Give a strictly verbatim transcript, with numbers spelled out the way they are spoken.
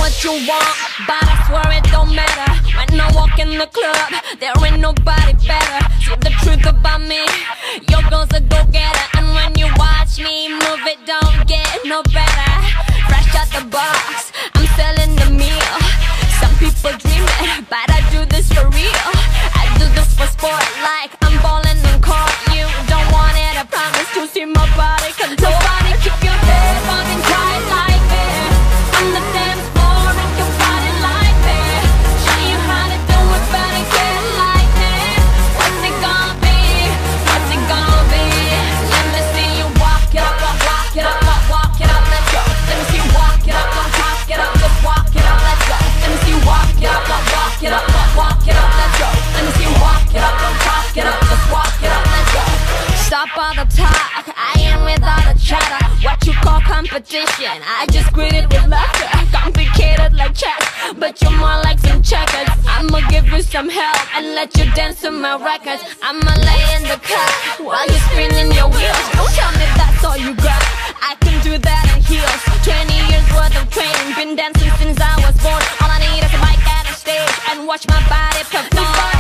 what you want, but I swear it don't matter. When I walk in the club, there ain't nobody better. See the truth about me, your girl's a go-getter. And when you watch me move, it don't get no better. Fresh out the box, I'm selling the meal. Some people dream it, but I do this for real. I do this for sport, like I'm balling on court. You don't want it, I promise to see my body control. Nobody keep your head fucking tight like this. On the dance floor, rock your body like this. Show you how to do it, better get like this. What's it gonna be? What's it gonna be? Let me see you walk it up, walk, walk it up, walk, walk it up, let's go. Let me see you walk it up, don't talk it up, just walk it up, let's go. Let me see you walk it up, walk, walk it up, walk, walk it up, let's go. Let me see you walk it up, don't talk it up, just walk it up, let's go. Stop all the talk, I am with all the chatter. What you call competition, I just greet it with laughter. Complicated like chess, but you're more like some checkers. I'ma give you some help and let you dance to my records. I'ma lay in the cut while you're spinning your wheels. Don't tell me that's all you got, I can do that in heels. Twenty years worth of training, been dancing since I was born. All I need is a mic and a stage and watch my body perform.